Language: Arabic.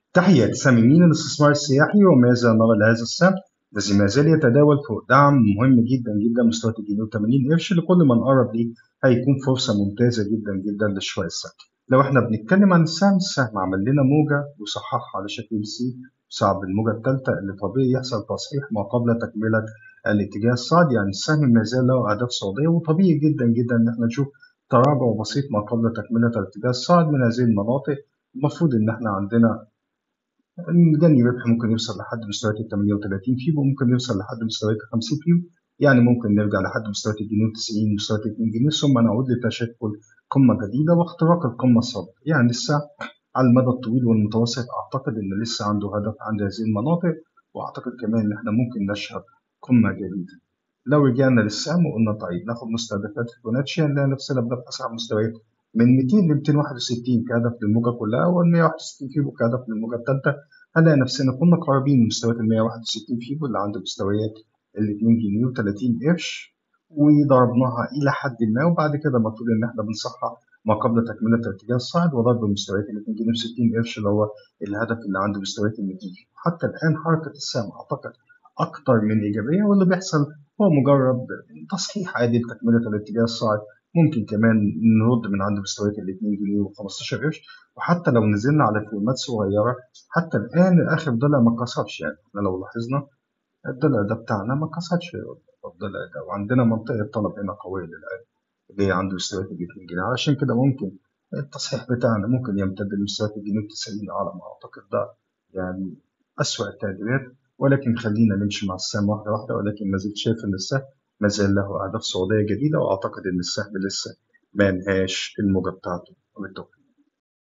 تحية ساميين الاستثمار السياحي، وماذا نرى لهذا السهم الذي ما زال يتداول فوق دعم مهم جدا جدا مستوى الجنيه و80 قرش. لكل من قرب ليه هيكون فرصة ممتازة جدا جدا لشراء السهم. لو احنا بنتكلم عن السهم عمل لنا موجة وصححها على شكل سي، صعب الموجة الثالثة اللي طبيعي يحصل تصحيح ما قبل تكملة الاتجاه الصاعد. يعني السهم ما زال له أهداف صعودية، وطبيعي جدا جدا إن احنا نشوف تراجع بسيط ما قبل تكملة الاتجاه الصاعد من هذه المناطق. المفروض إن احنا عندنا الجني ربح ممكن يوصل لحد مستويات ال 38 فيبو، ممكن يوصل لحد مستويات ال 50 فيبو. يعني ممكن نرجع لحد مستويات الجنيه 90، مستويات 2 جنيه، ثم نعود لتشكل قمة جديدة واختراق القمة السابقة. يعني لسه على المدى الطويل والمتوسط أعتقد إن لسه عنده هدف عند هذه المناطق، وأعتقد كمان إن إحنا ممكن نشهد قمة جديدة. لو رجعنا للسهم وقلنا طيب ناخد مستهدفات فيبوناتشي، هنلاقي نفسنا بنبحث عن مستويات من 200 ل 261 كهدف للموجة كلها، وال 161 فيبو كهدف للموجة الثالثة. هنلاقي نفسنا كنا قريبين من مستويات ال 161 فيبو اللي عند مستويات ال 2 جنيه و30 قرش، وضربناها إلى حد ما، وبعد كده المفروض إن إحنا بنصحح ما قبل تكملة الاتجاه الصاعد وضرب مستويات ال 2 جنيه و60 قرش اللي هو الهدف اللي عند مستويات ال 200. حتى الآن حركة السهم أعتقد أكتر من إيجابية، واللي بيحصل هو مجرد تصحيح عادي لتكملة الاتجاه الصاعد. ممكن كمان نرد من عند مستويات ال 2 جنيه و15 قرش. وحتى لو نزلنا على فريمات صغيرة، حتى الآن آخر ضلع ما كسرش. يعني احنا لو لاحظنا الضلع ده بتاعنا ما كسرش الضلع ده، وعندنا منطقة طلب هنا قوية للآن اللي هي عند مستويات ال 2 جنيه. علشان كده ممكن التصحيح بتاعنا ممكن يمتد لمستويات الجنيه 90 على ما أعتقد. ده يعني أسوأ التقديرات، ولكن خلينا نمشي مع السهم واحدة واحدة. ولكن ما زلت شايف إن السهم ما زال له أهداف صعودية جديدة، وأعتقد إن السهم لسه ما انهاش الموجة بتاعته. بالتوفيق.